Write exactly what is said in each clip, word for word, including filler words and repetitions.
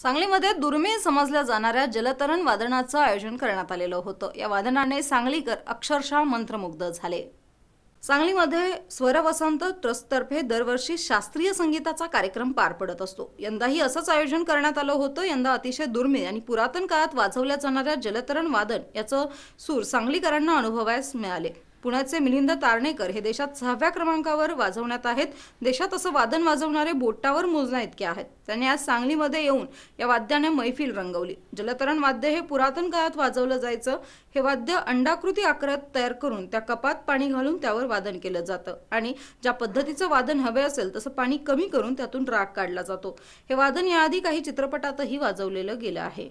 सांगलीमध्ये दुर्मिळ समजल्या जाणाऱ्या जलतरण वादनाचं आयोजन करण्यात आलेलं होतं। या वादनाने सांगलीकर अक्षरशः मंत्रमुग्ध झाले। सांगलीमध्ये स्वर वसंत ट्रस्टतर्फे दरवर्षी शास्त्रीय संगीताचा कार्यक्रम पार पडत असतो। यंदाही असंच आयोजन करण्यात आलं होतं। यंदा अतिशय दुर्मिळ आणि पुरातन काळात वाजवल्या जाणाऱ्या जलतरण वादन याचं सूर सांगलीकरांना अनुभवायला मिळाले। पुण्याचे मिलिंद तारणेकर हे देशात सहाव्या क्रमांकावर वाजवण्यात आहेत। देशात असं वादन वाजवणारे बोटावर मोजण्याइतके आहेत। त्यांनी आज सांगलीमध्ये येऊन या वाद्याने मैफिल रंगवली। जलतरण वाद्य हे पुरातन काळात वाजवलं जायचं। हे वाद्य अंडाकृती आकारात तयार करून त्या कपात पाणी घालून त्यावर वादन केलं जातं आणि ज्या पद्धतीचं वादन हवे असेल तसं पाणी कमी करून त्यातून राग काढला जातो। हे वादन याआधी काही चित्रपटातही वाजवलेलं गेलं आहे।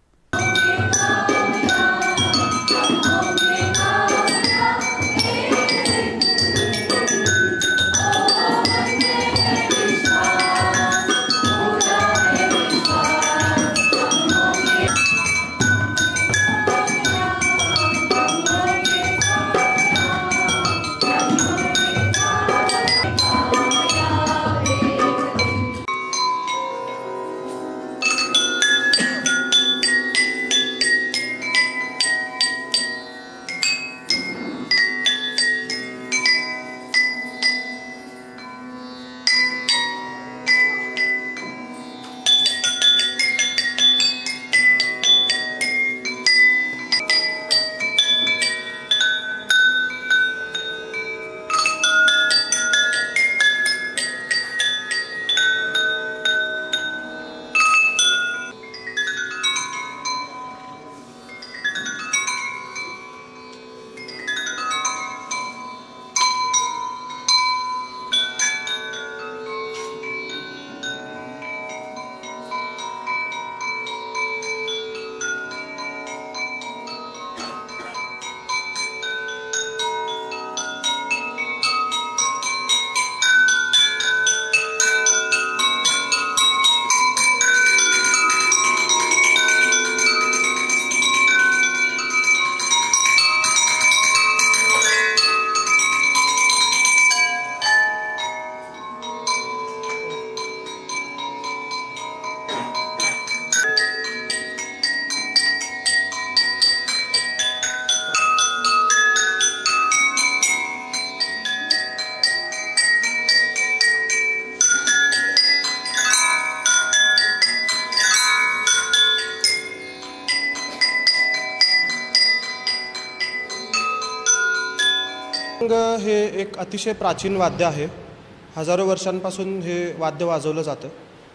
हे एक अतिशय प्राचीन वाद्य आहे। हजारो वर्षांपासून हे वाद्य वाजवलं जातं।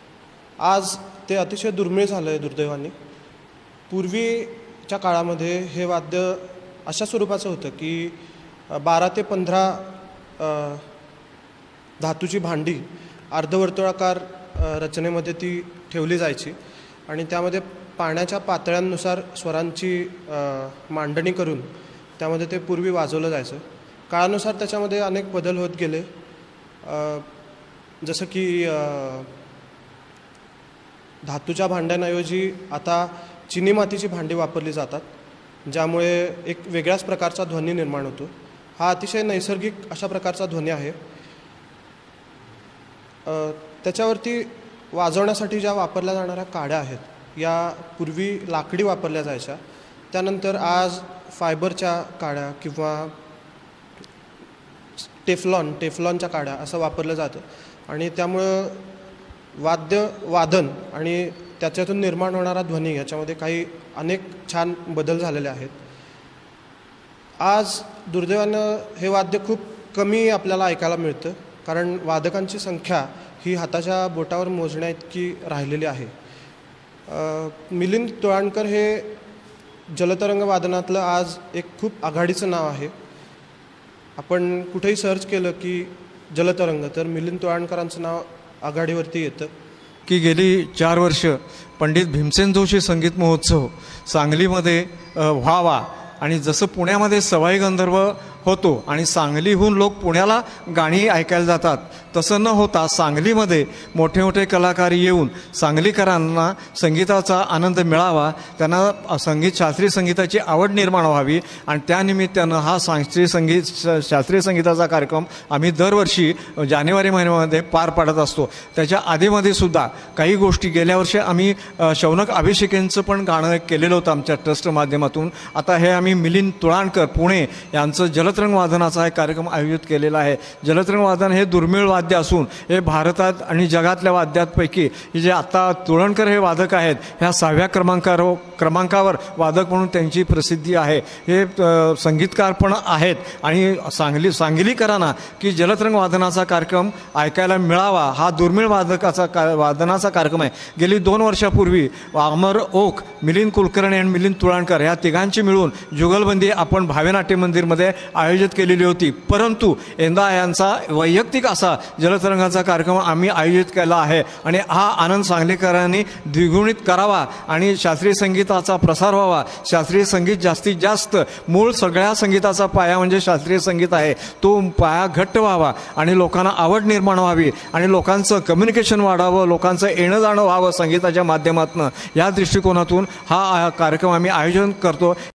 आज ते अतिशय दुर्मिळ झालं आहे दुर्दैवाने। पूर्वीच्या काळामध्ये हे वाद्य अशा स्वरूपाचं होतं की बारा ते पंधरा धातूची भांडी अर्धवर्तुळाकार रचनेमध्ये ती ठेवली जायची आणि त्यामध्ये पाण्याच्या पातळ्यांनुसार स्वरांची मांडणी करून त्यामध्ये ते पूर्वी वाजवलं जायचं। काळानुसार त्याच्यामध्ये अनेक बदल होत गेले, जसं की धातूच्या भांड्यांऐवजी आता चिनी मातीची भांडी वापरली जातात, ज्यामुळे एक वेगळ्याच प्रकारचा ध्वनी निर्माण होतो। हा अतिशय नैसर्गिक अशा प्रकारचा ध्वनी आहे। त्याच्यावरती वाजवण्यासाठी ज्या वापरल्या जाणाऱ्या काड्या आहेत, या पूर्वी लाकडी वापरल्या जायच्या, त्यानंतर आज फायबरच्या काड्या किंवा टेफ्लॉन टेफ्लॉनच्या काड्या असं वापरलं जातं आणि त्यामुळं वाद्य वादन आणि त्याच्यातून निर्माण होणारा ध्वनी याच्यामध्ये काही अनेक छान बदल झालेले आहेत। आज दुर्दैवानं हे वाद्य खूप कमी आपल्याला ऐकायला मिळतं, कारण वादकांची संख्या ही हाताच्या बोटावर मोजण्याइतकी राहिलेली आहे। मिलिंद तारणेकर हे जलतरंग वादनातलं आज एक खूप आघाडीचं नाव आहे। आपण कुठेही सर्च केलं की जलतरंग तर मिलिंद तारणेकरांचं नाव आघाडीवरती येतं। की गेली चार वर्ष पंडित भीमसेन जोशी संगीत महोत्सव सांगलीमध्ये व्हावा आणि जसं पुण्यामध्ये सवाई गंधर्व होतो आणि सांगलीहून लोक पुण्याला गाणी ऐकायला जातात, तसं न होता सांगलीमध्ये मोठे मोठे कलाकार येऊन सांगलीकरांना संगीताचा आनंद मिळावा, त्यांना संगीत शास्त्रीय संगीताची आवड निर्माण व्हावी आणि त्यानिमित्तानं हा शास्त्रीय संगीत शास्त्रीय संगीताचा कार्यक्रम आम्ही दरवर्षी जानेवारी महिन्यामध्ये पार पाडत असतो. त्याच्या आधीमध्ये सुद्धा काही गोष्टी गेल्या वर्षी आम्ही शौनक अभिषेकेंचं पण गाणं केलेलं होतं आमच्या ट्रस्ट माध्यमातून. आता हे आम्ही मिलिंद तुळाणकर पुणे यांचं जलतरंग वादनाचा एक कार्यक्रम आयोजित केलेला आहे. जलतरंग वादन हे दुर्मिळ वाद्य असून हे भारतात आणि जगातल्या वाद्यांपैकी जे आता तुळणकर हे वादक आहेत ह्या सहाव्या क्रमांकावर क्रमांकावर वादक म्हणून त्यांची प्रसिद्धी आहे. हे संगीतकार पण आहेत आणि सांगली सांगलीकरांना की जलतरंग वादनाचा कार्यक्रम ऐकायला मिळावा हा दुर्मिळ वादकाचा का वादनाचा कार्यक्रम आहे. गेली दोन वर्षापूर्वी अमर ओक, मिलिंद कुलकर्णी आणि मिलिंद तुळाणकर ह्या तिघांची मिळून जुगलबंदी आपण भावेनाट्य मंदिरमध्ये आयोजित केलेली होती. परंतु यंदा यांचा वैयक्तिक असा जलतरंगाचा कार्यक्रम आम्ही आयोजित केला आहे आणि हा आनंद सांगलीकरांनी द्विगुणित करावा आणि शास्त्रीय संगीताचा प्रसार व्हावा. शास्त्रीय संगीत जास्तीत जास्त मूळ सगळ्या संगीताचा पाया म्हणजे शास्त्रीय संगीत आहे, तो पाया घट्ट व्हावा आणि लोकांना आवड निर्माण व्हावी आणि लोकांचं कम्युनिकेशन वाढावं, लोकांचं येणं जाणं व्हावं संगीताच्या माध्यमातून. या दृष्टिकोनातून हा कार्यक्रम आम्ही आयोजन करतो.